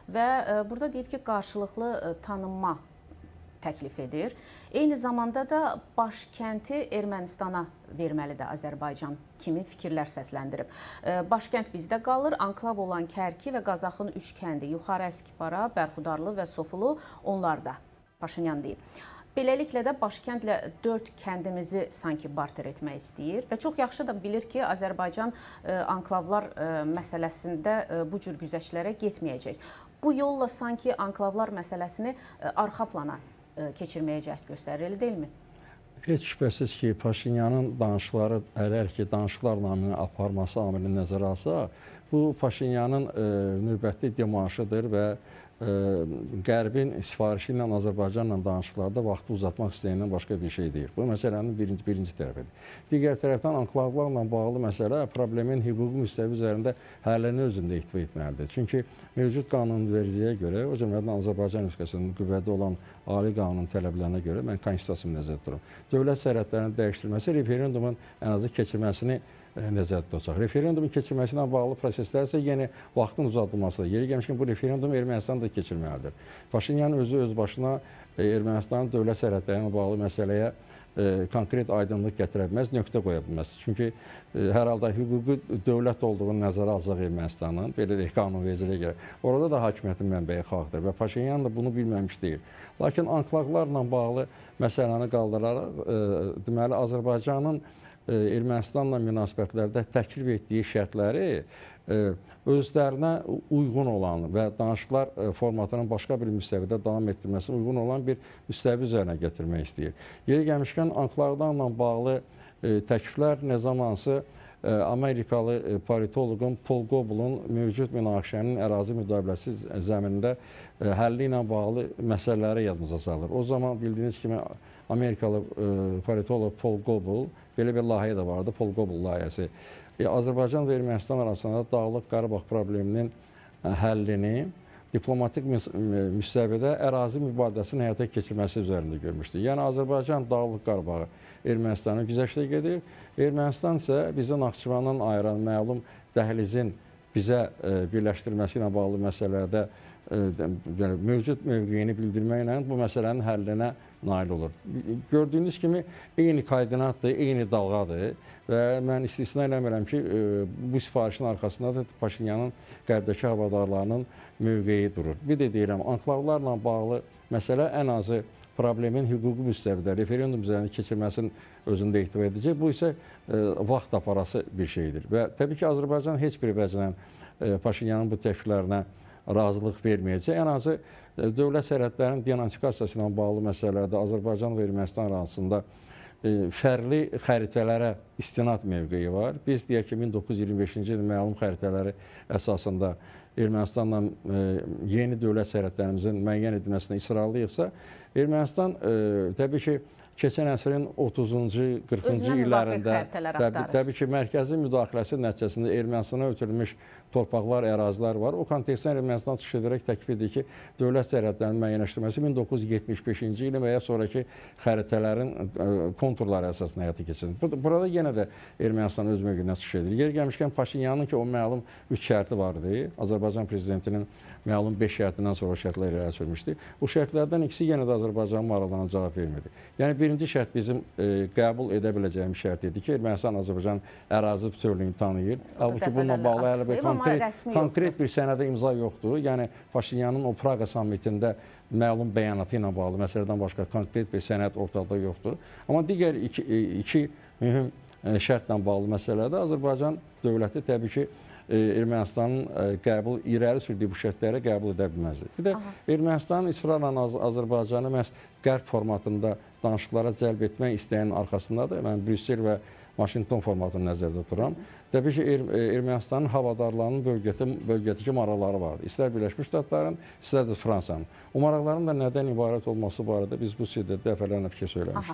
və burada deyib ki, qarşılıqlı tanınma təklif edir. Eyni zamanda da başkəndi Ermənistana verməlidir Azərbaycan kimi fikirlər səsləndirib. Başkənd bizdə qalır, anklav olan Kərki və Qazaxın 3 kəndi, Yuxarı Əskipara, Bərxudarlı və Sofulu onlarda, Paşinyan deyib. Beləliklə də başkəndlə 4 kəndimizi sanki barter etmək istəyir və çox yaxşı da bilir ki, Azərbaycan anklavlar məsələsində bu cür güzəştlərə getməyəcək. Bu yolla sanki anklavlar məsələsini arxa plana keçirməyə cəhd göstərir, elə deyilmi? Heç şübhəsiz ki, Paşinyanın danışıqları, əgər ki, danışıqlar namını aparması amilini nəzərə alsaq, bu Paşinyanın növbəti demarşıdır və Qərbin sifarişi ilə Azərbaycanla danışıqlarda vaxtı uzatmaq istəyindən başqa bir şey deyil. Bu məsələnin birinci tərəfidir. Digər tərəfdən anklavlarla bağlı məsələ problemin hüquqi müstəvi üzərində həllini özündə ihtiva etməlidir. Çünki mövcud qanunvericiliyə görə, o cümlədən Azərbaycan Respublikasının qüvvədə olan ali qanun tələblərinə görə mən konstitusiyasını nəzərdə tuturam. Dövlət sərhədlərinin dəyişdirilməsi referendumun ən azı keçirməsini nəzərdə tutacaq. Referendumun keçirməsi ilə bağlı proseslər isə yenə vaxtın uzadılmasıdır. Yeri gəlmişkən bu referendum Ermənistan da keçirməlidir. Paşinyan öz başına Ermənistanın dövlət sərhədlərinə bağlı məsələyə konkret aydınlıq gətirə bilməz, nöqtə qoya bilməz. Çünki hər halda hüquqi dövlət olduğunu nəzərə alacaq Ermənistanın, belə deyək, qanunvericiliyə görə. Orada da hakimiyyətin mənbəyi xalqdır və Paşinyan da bunu bilməmiş deyil. Lakin anklavlarla bağlı məsələni qaldıraraq, deməli, Azərbaycanın Ermənistanla münasibətlərdə təklif etdiyi şərtləri özlərinə uyğun olan və danışıqlar formatının başqa bir müstəvidə davam etdirməsinə uyğun olan bir müstəvi üzərinə gətirmək istəyir. Yeri gəlmişkən anklavlarla bağlı təkliflər nə zamansı Amerikalı politoloqun Paul Gobel'un mövcud münaqişənin ərazi müdaxiləsi zəminində həlli ilə bağlı məsələləri yadımıza salır. O zaman bildiyiniz kimi Amerikalı politoloq Paul Gobel, belə bir layihə də vardı, Paul Gobel layihəsi. Azərbaycan və Ermənistan arasında Dağlıq Qarabağ probleminin həllini diplomatik müstəvidə ərazi mübadiləsinin həyata keçirməsi üzərində görmüşdü. Yəni, Azərbaycan Dağlıq Qarabağı Ermənistanın güzəştə gedir. Ermənistan isə bizi Naxçıvandan ayıran məlum dəhlizin bizə birləşdirilməsi ilə bağlı məsələlərdə mövcud mövqeyini bildirməklə bu məsələnin həllinə nail olur. Gördüyünüz kimi eyni koordinatdır, eyni dalğadır və mən istisna eləmirəm ki, bu sifarişin arxasında da Paşinyanın qərbdəki havadarlarının mövqeyi durur. Bir də deyirəm, anklavlarla bağlı məsələ ən azı problemin hüquqi müstəvidə referendum üzərində keçirməsinin özündə ihtiva edəcək. Bu isə vaxt aparası bir şeydir. Və təbii ki, Azərbaycan heç bir vəclə Paşinyanın bu təkliflərinə razılıq verməyəcək. Ən azı dövlət sərhədlərinin denatifikasiyası ilə bağlı məsələlərdə Azərbaycan və Ermənistan arasında fərqli xəritələrə istinad mövqeyi var. Biz deyək ki, 1925-ci ilin məlum xəritələri əsasında Ermənistanla yeni dövlət sərhədlərimizin müəyyən edilməsinə israrlıyıqsa, Ermənistan təbii ki, keçən əsrin 30-cu, 40-cı illərində təbii ki, mərkəzi müdaxiləsi nəticəsində Ermənistana ötürülmüş torpaqlar, ərazilər var. O kontekstdən Ermənistan çıxış edərək təklif edir ki, dövlət sərhədlərinin müəyyənləşdirməsi 1975-ci ilin və ya sonraki xəritələrin konturları əsasında həyata keçirilir. Burada yenə də Ermənistan öz mövqeyindən çıxış edir. Yer gəlmişkən Paşinyanın ki, o məlum 3 şərti vardı. Azərbaycan prezidentinin məlum 5 şərtindən sonra şərtlər irəli sürmüşdü. Bu şərtlərdən ikisi yenə də Azərbaycanın maraqlarına cavab vermirdi. Yəni, birinci şərt bizim qəbul edə biləcəyimiz şərt idi ki, Ermənistan Azərbaycan ərazi bütövlüyünü tanıyır. Halbuki bununla bağlı hələ bir konkret bir sənədə imza yoxdur. Yəni, Paşinyanın o Praqa sammitində məlum bəyanatı ilə bağlı məsələdən başqa konkret bir sənəd ortada yoxdur. Amma digər iki mühüm şərtlə bağlı məsələdə Azərbaycan dövləti təbii ki, Ermənistanın irəli sürdüyü bu şərtlərə qəbul edə bilməzdir. Bir də Ermənistanın israrla Azərbaycanı məhz qərb formatında danışıqlara cəlb etmək istəyinin arxasındadır. Mən Brüssel və Vaşinqton formatını nəzərdə tuturam. Təbii ki, Ermənistanın havadarlarının bölgədəki maraqları vardır. İstər Birləşmiş Ştatların, istər də Fransanın. O maraqların da nədən ibarət olması barədə biz bu sürədə dəfələrlə fikir söyləmişik.